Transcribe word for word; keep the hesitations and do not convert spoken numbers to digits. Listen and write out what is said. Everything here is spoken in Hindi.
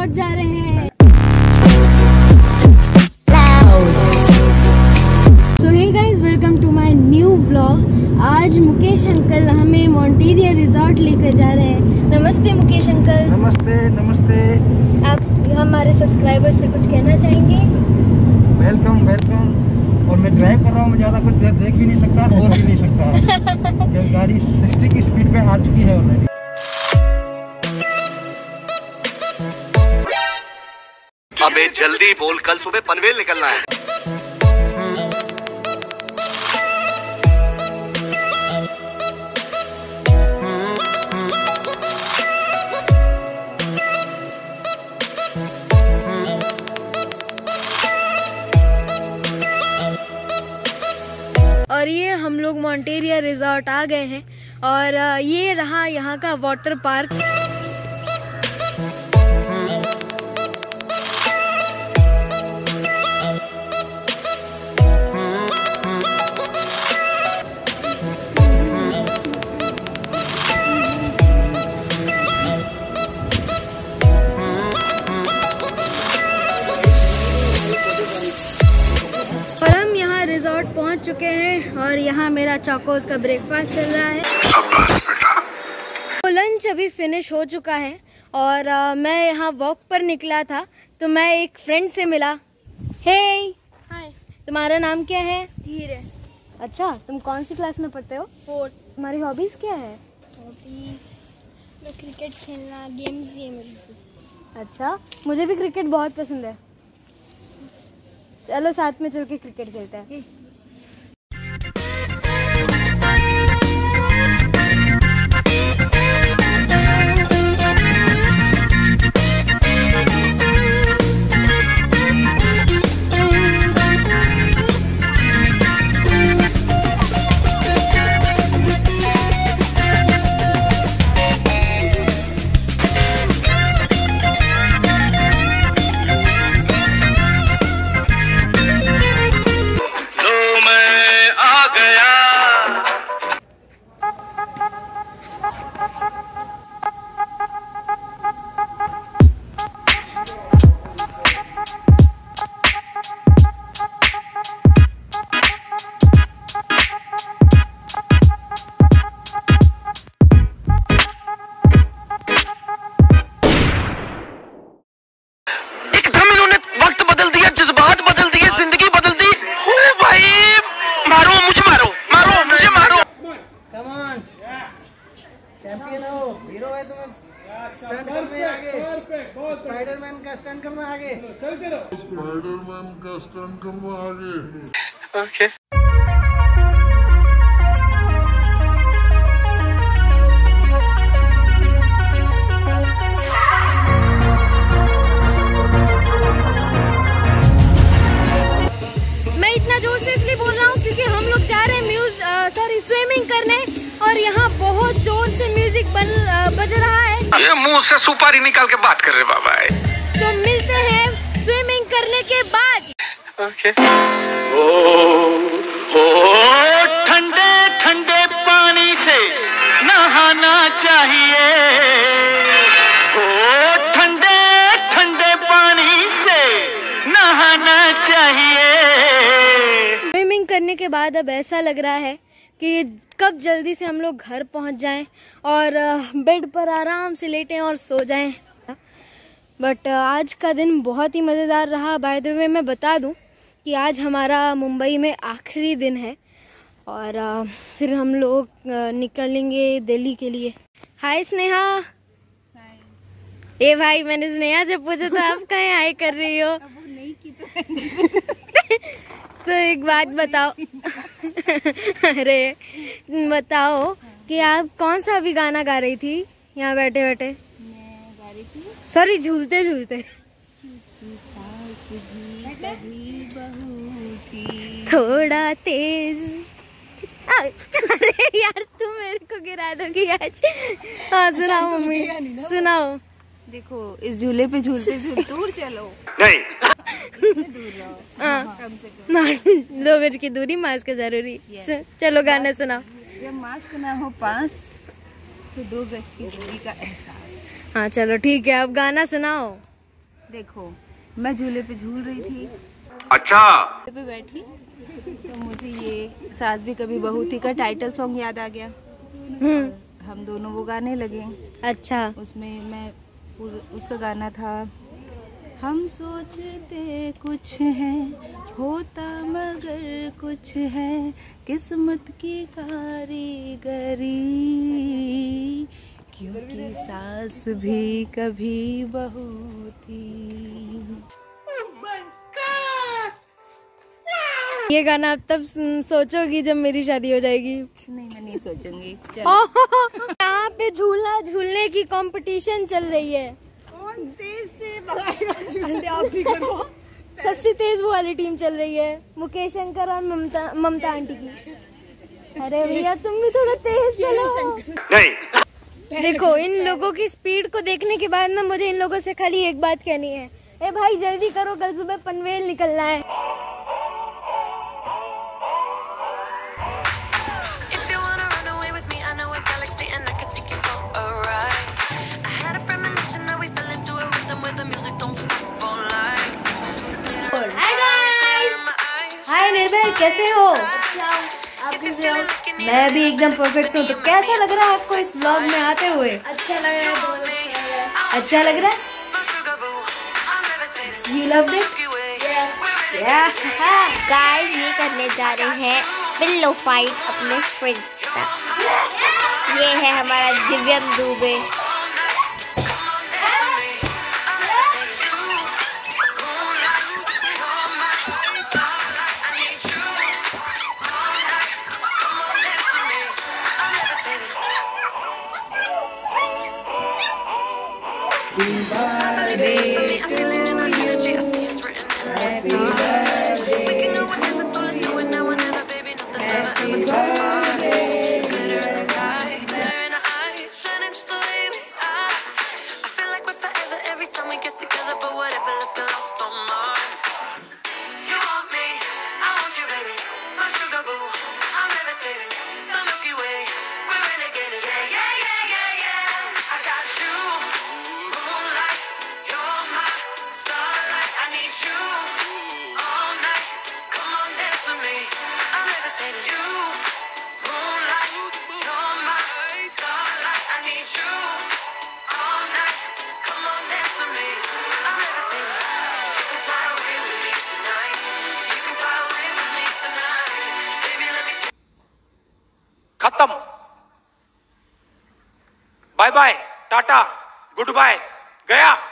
रिजॉर्ट जा रहे हैं। So hey guys, welcome to my new vlog. आज मुकेश अंकल हमें मॉन्टेरिया रिजॉर्ट लेकर जा रहे हैं। नमस्ते मुकेश अंकल। नमस्ते नमस्ते। आप हमारे सब्सक्राइबर से कुछ कहना चाहेंगे? Welcome welcome. और मैं ड्राइव कर रहा हूँ, मैं ज़्यादा कुछ देख देख भी नहीं सकता, बोल भी नहीं सकता क्योंकि गाड़ी साठ की स्पीड पे आ चुकी है ऑलरेडी। अबे जल्दी बोल, कल सुबह पनवेल निकलना है। और ये हम लोग मॉन्टेरिया रिजॉर्ट आ गए हैं और ये रहा यहाँ का वाटर पार्क। और हम यहाँ रिजॉर्ट पहुँच चुके हैं और यहाँ मेरा चौकोस का ब्रेकफास्ट चल रहा है। तो लंच अभी फिनिश हो चुका है और आ, मैं यहाँ वॉक पर निकला था तो मैं एक फ्रेंड से मिला। हे हाय, तुम्हारा नाम क्या है? धीरे। अच्छा, तुम कौन सी क्लास में पढ़ते हो? फोर्थ। तुम्हारी हॉबीज क्या है? हॉबीज मैं क्रिकेट खेलना, गेम्स ये मेरी। अच्छा, मुझे भी क्रिकेट बहुत पसंद है। चलो साथ में चल के क्रिकेट खेलते हैं। चैंपियन हो, हीरो है तुम्हें। स्टंट करने आगे, स्पाइडरमैन का स्टंट करना आगे, चलते रहो। स्पाइडरमैन का स्टंट करना आगे। ओके। मैं इतना जोर से इसलिए बोल रहा हूँ क्योंकि हम लोग जा रहे हैं म्यूज सॉरी स्विमिंग करने और यहाँ बहुत जोर से म्यूजिक बन बज रहा है। ये मुंह से सुपारी निकाल के बात कर रहे बाबा। तो मिलते हैं स्विमिंग करने के बाद। ओके। ओ ओ ठंडे ठंडे पानी से नहाना चाहिए, ओ ठंडे ठंडे पानी से नहाना चाहिए। स्विमिंग करने के बाद अब ऐसा लग रहा है कि कब जल्दी से हम लोग घर पहुंच जाएं और बेड पर आराम से लेटें और सो जाएं। बट आज का दिन बहुत ही मज़ेदार रहा। बाय द वे मैं बता दूं कि आज हमारा मुंबई में आखिरी दिन है और फिर हम लोग निकलेंगे दिल्ली के लिए। हाय स्नेहा। ए भाई, मैंने स्नेहा से पूछा था आप कहाँ हाय कर रही हो? नहीं की तो तो एक बात बताओ अरे बताओ कि आप कौन सा अभी गाना गा रही थी यहाँ बैठे बैठे? मैं गा रही थी, सॉरी झूलते झूलते। थोड़ा तेज। अरे यार, तुम मेरे को गिरा दोगी आज। हाँ सुनाओ मम्मी, सुनाओ। देखो, इस झूले पे झूलते झूलते दूर चलो। नहीं दूर रहो, कम से कम दो गज की दूरी, मास्क जरूरी। चलो गाना सुनाओ। जब मास्क ना हो पास तो दो गज की दूरी का एहसास। हाँ चलो ठीक है, अब गाना सुनाओ। देखो मैं झूले पे झूल रही थी, अच्छा झूले पे बैठी तो मुझे ये सास भी कभी बहू थी का टाइटल सॉन्ग याद आ गया। हम्म। हम दोनों वो गाने लगे। अच्छा। उसमें मैं उसका गाना था, हम सोचते कुछ है होता मगर कुछ है, किस्मत की कारीगरी, क्योंकि सास भी कभी बहू थी। ये गाना आप तब सोचोगी जब मेरी शादी हो जाएगी। नहीं मैं नहीं सोचूंगी। यहाँ पे झूला झूलने की कंपटीशन चल रही है। कौन तेज से भगाएगा झूले? आप भी करो। सबसे तेज वो वाली टीम चल रही है, मुकेश अंकल और ममता ममता आंटी की। अरे भैया तुम भी थोड़ा तेज चलो। नहीं। देखो इन लोगों की स्पीड को देखने के बाद ना मुझे इन लोगों से खाली एक बात कहनी है, ए भाई जल्दी करो, कल सुबह पनवेल निकलना है। हाय निर्भय, कैसे हो? आप कैसे हो? मैं भी एकदम परफेक्ट हूँ। तो कैसा लग रहा है आपको इस व्लॉग में आते हुए? अच्छा लग रहा है। अच्छा लग रहा है? You loved it? Yes. Guys ये करने जा रहे हैं पिल्लो फाइट अपने फ्रेंड्स के साथ। ये है हमारा दिव्यम दुबे। खत्म, bye bye, tata, good bye, गया।